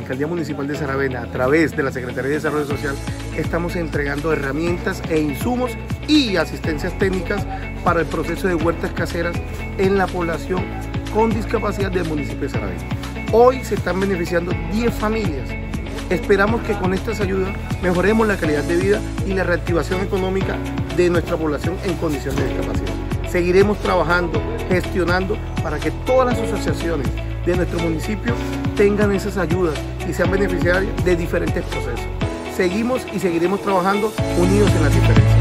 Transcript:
Alcaldía Municipal de Saravena, a través de la Secretaría de Desarrollo Social, estamos entregando herramientas e insumos y asistencias técnicas para el proceso de huertas caseras en la población con discapacidad del municipio de Saravena. Hoy se están beneficiando 10 familias. Esperamos que con estas ayudas mejoremos la calidad de vida y la reactivación económica de nuestra población en condiciones de discapacidad. Seguiremos trabajando, gestionando para que todas las asociaciones de nuestro municipio tengan esas ayudas y sean beneficiarias de diferentes procesos. Seguimos y seguiremos trabajando unidos en las diferencias.